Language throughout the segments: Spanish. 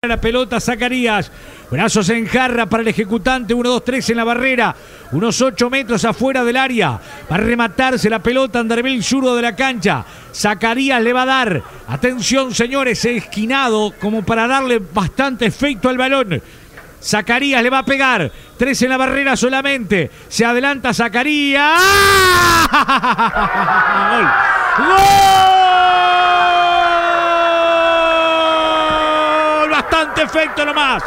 La pelota Zacarías, brazos en jarra para el ejecutante, 1-2-3 en la barrera, unos 8 metros afuera del área, va a rematarse la pelota Anderbil zurdo de la cancha. Zacarías le va a dar, atención señores, esquinado como para darle bastante efecto al balón. Zacarías le va a pegar, 3 en la barrera solamente, se adelanta Zacarías. ¡Gol! ¡Gol! Bastante efecto nomás.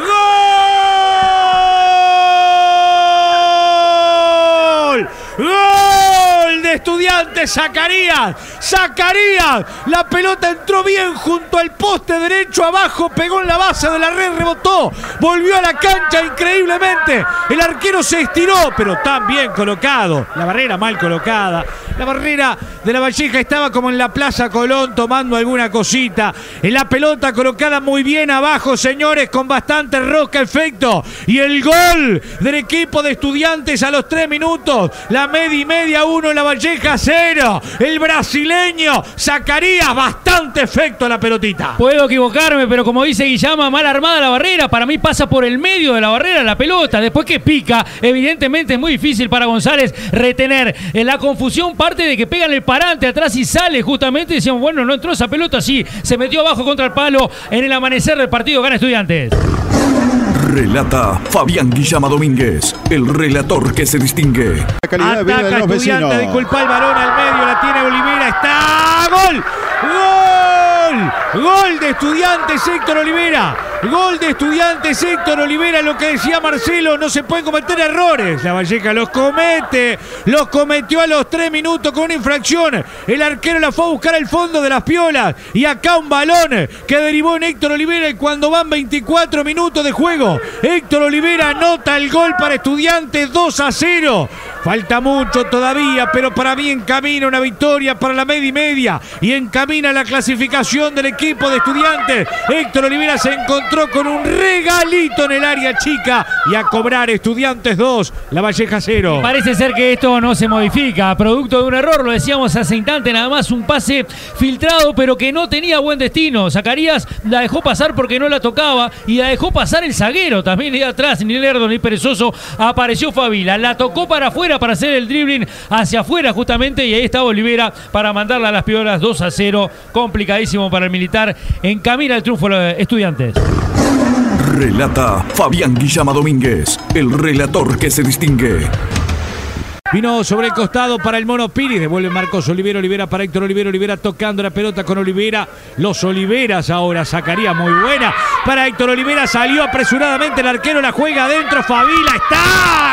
¡Gol! ¡Gol de Estudiantes! Zacarías. Zacarías. La pelota entró bien junto al poste derecho abajo, pegó en la base de la red, rebotó, volvió a la cancha increíblemente. El arquero se estiró, pero tan bien colocado. La barrera mal colocada. La barrera de La Valleja estaba como en la Plaza Colón tomando alguna cosita. En la pelota colocada muy bien abajo, señores, con bastante rosca efecto. Y el gol del equipo de Estudiantes a los 3 minutos. La media 1, La Valleja 0. El brasileño Zacarías, bastante efecto a la pelotita. Puedo equivocarme, pero como dice Guillama, mal armada la barrera. Para mí pasa por el medio de la barrera la pelota. Después que pica, evidentemente es muy difícil para González retener. En la confusión parte de que pegan el parante atrás y sale justamente. Decíamos, bueno, no entró esa pelota, sí, se metió abajo contra el palo. En el amanecer del partido gana Estudiantes. Relata Fabián Guillama Domínguez, el relator que se distingue. Ataca Estudiantes, disculpa el balón al medio, la tiene Olivera, está. ¡Gol! ¡Gol! Gol de Estudiantes, Héctor Olivera. Gol de Estudiantes, Héctor Olivera. Lo que decía Marcelo, no se pueden cometer errores. La Valleja los cometió a los 3 minutos con una infracción. El arquero la fue a buscar al fondo de las piolas. Y acá un balón que derivó en Héctor Olivera. Y cuando van 24 minutos de juego, Héctor Olivera anota el gol para Estudiantes, 2-0. Falta mucho todavía, pero para mí encamina una victoria para la media y encamina la clasificación del equipo de Estudiantes. Héctor Olivera se encontró con un regalito en el área chica y a cobrar Estudiantes 2, La Valleja 0. Parece ser que esto no se modifica, producto de un error, lo decíamos hace instante, nada más un pase filtrado pero que no tenía buen destino. Zacarías la dejó pasar porque no la tocaba y la dejó pasar el zaguero también de atrás, ni lerdo ni perezoso. Apareció Favila, la tocó para afuera para hacer el dribbling hacia afuera justamente y ahí estaba Olivera para mandarla a las piolas. 2-0, complicadísimo para el militar. Encamina el triunfo de Estudiantes. Relata Fabián Guillama Domínguez, el relator que se distingue. Vino sobre el costado para el Mono Piri, devuelve Marcos Olivera, Olivera para Héctor Olivera, Olivera tocando la pelota con Olivera, los Oliveras ahora, Zacarías muy buena para Héctor Olivera, salió apresuradamente el arquero, la juega adentro, Favila, está,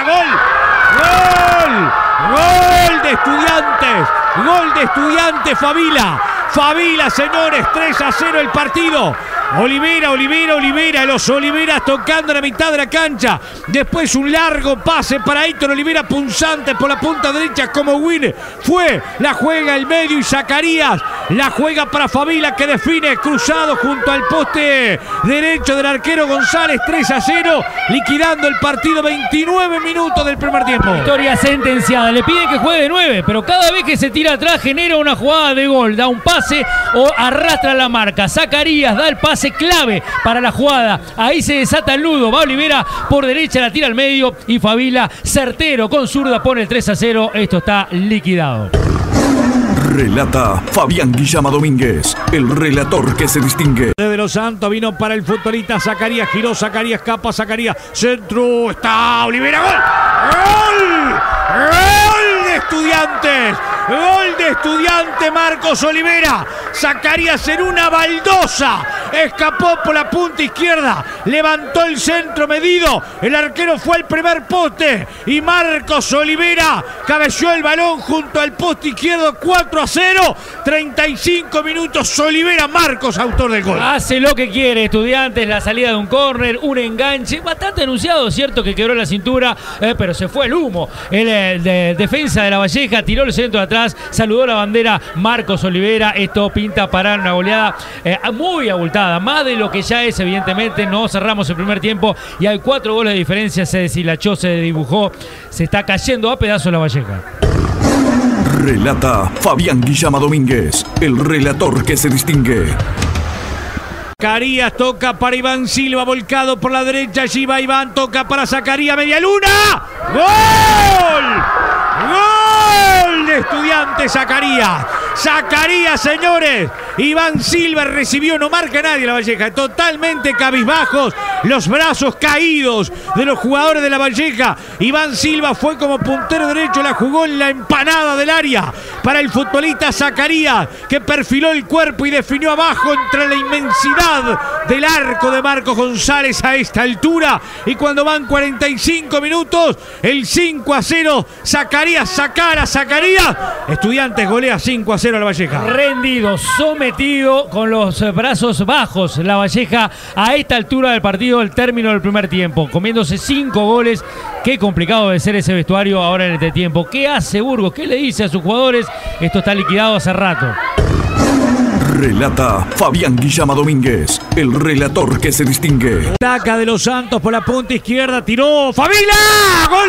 gol, gol de Estudiantes, gol de Estudiantes, Favila, señores, 3-0 el partido. Olivera, los Oliveras tocando la mitad de la cancha. Después un largo pase para Héctor Olivera, punzante por la punta derecha como Win. La juega el medio y Zacarías la juega para Favila que define cruzado junto al poste derecho del arquero González. 3-0, liquidando el partido, 29 minutos del primer tiempo. Victoria sentenciada, le piden que juegue de 9, pero cada vez que se tira atrás genera una jugada de gol, da un pase o arrastra la marca. Zacarías da el pase clave para la jugada, ahí se desata el nudo, va Olivera por derecha, la tira al medio y Favila certero con zurda pone el 3-0, esto está liquidado. Relata Fabián Guillama Domínguez, el relator que se distingue. De los Santos vino para el futbolista Zacarías, giró Zacarías, capa Zacarías, centro, está Olivera, gol de Estudiantes. Gol de Estudiantes, Marcos Olivera. Zacarías en una baldosa. Escapó por la punta izquierda. Levantó el centro medido. El arquero fue al primer poste. Y Marcos Olivera cabeció el balón junto al poste izquierdo. 4-0. 35 minutos. Olivera, Marcos, autor del gol. Hace lo que quiere Estudiantes. La salida de un córner, un enganche. Bastante anunciado, cierto que quebró la cintura. Pero se fue el humo. El defensa de La Valleja tiró el centro de atrás. Saludó la bandera Marcos Olivera. Esto pinta para una goleada muy abultada, más de lo que ya es, evidentemente. No cerramos el primer tiempo y hay 4 goles de diferencia. Se deshilachó, se dibujó, se está cayendo a pedazos La Valleja. Relata Fabián Guillama Domínguez, el relator que se distingue. Zacarías toca para Iván Silva, volcado por la derecha. Allí va Iván, toca para Zacarías, media luna. ¡Gol! ¡Gol de Estudiantes Zacarías! Zacarías, señores. Iván Silva recibió, no marca nadie La Valleja, totalmente cabizbajos, los brazos caídos de los jugadores de La Valleja. Iván Silva fue como puntero derecho, la jugó en la empanada del área para el futbolista Zacarías, que perfiló el cuerpo y definió abajo entre la inmensidad del arco de Marcos González a esta altura. Y cuando van 45 minutos, el 5-0, Zacarías, Zacarías. Estudiantes golea 5-0 a La Valleja. Rendido, sometido, con los brazos bajos La Valleja a esta altura del partido, el término del primer tiempo, comiéndose 5 goles. Qué complicado debe ser ese vestuario ahora en este tiempo. ¿Qué hace Burgos? ¿Qué le dice a sus jugadores? Esto está liquidado hace rato. Relata Fabián Guillama Domínguez, el relator que se distingue. Ataca de los Santos por la punta izquierda, tiró Favila. Gol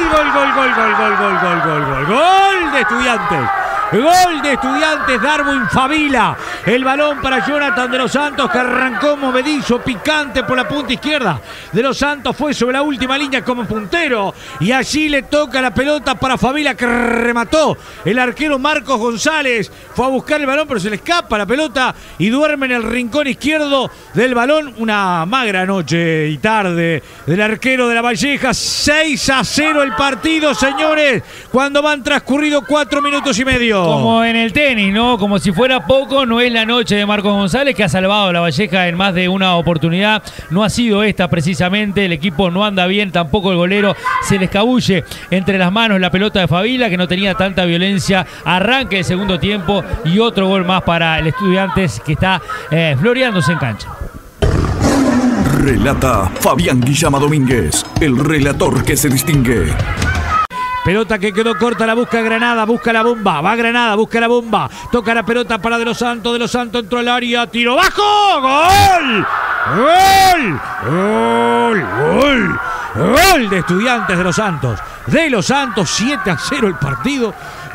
de Estudiantes. Gol de Estudiantes, Darwin Favila. El balón para Jonathan de los Santos, que arrancó movedizo, picante por la punta izquierda. De los Santos fue sobre la última línea como puntero. Y allí le toca la pelota para Favila, que remató. El arquero Marcos González fue a buscar el balón, pero se le escapa la pelota y duerme en el rincón izquierdo del balón. Una magra noche y tarde del arquero de La Valleja. 6-0 el partido, señores, cuando van transcurridos 4 minutos y medio. Como en el tenis, ¿no? Como si fuera poco, no es la noche de Marcos González, que ha salvado a La Valleja en más de una oportunidad. No ha sido esta precisamente, el equipo no anda bien, tampoco el golero. Se le escabulle entre las manos la pelota de Favila, que no tenía tanta violencia. Arranca el segundo tiempo y otro gol más para el Estudiantes, que está floreándose en cancha. Relata Fabián Guillama Domínguez, el relator que se distingue. Pelota que quedó corta, la busca Granada, busca la bomba, va Granada, busca la bomba, toca la pelota para De los Santos entró al área, tiro bajo, gol, gol de Estudiantes de los Santos, 7-0 el partido,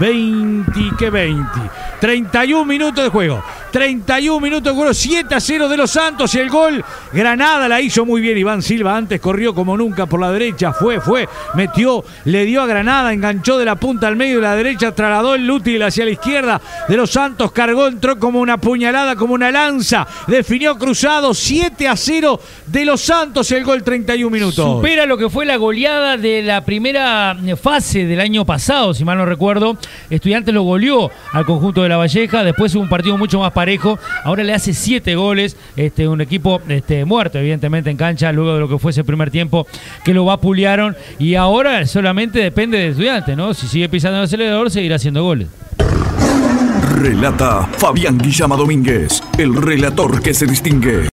31 minutos de juego, 7-0 de los Santos y el gol. Granada la hizo muy bien Iván Silva, antes corrió como nunca por la derecha, fue, metió, le dio a Granada, enganchó de la punta al medio de la derecha, trasladó el útil hacia la izquierda. De los Santos cargó, entró como una puñalada, como una lanza, definió cruzado. 7-0 de los Santos y el gol 31 minutos. Supera lo que fue la goleada de la primera fase del año pasado, si mal no recuerdo. Estudiantes lo goleó al conjunto de La Valleja, después hubo un partido mucho más parejo, ahora le hace 7 goles, un equipo muerto evidentemente en cancha, luego de lo que fue ese primer tiempo que lo vapulearon, y ahora solamente depende de Estudiantes, ¿no? Si sigue pisando el acelerador, seguirá haciendo goles. Relata Fabián Guillama Domínguez, el relator que se distingue.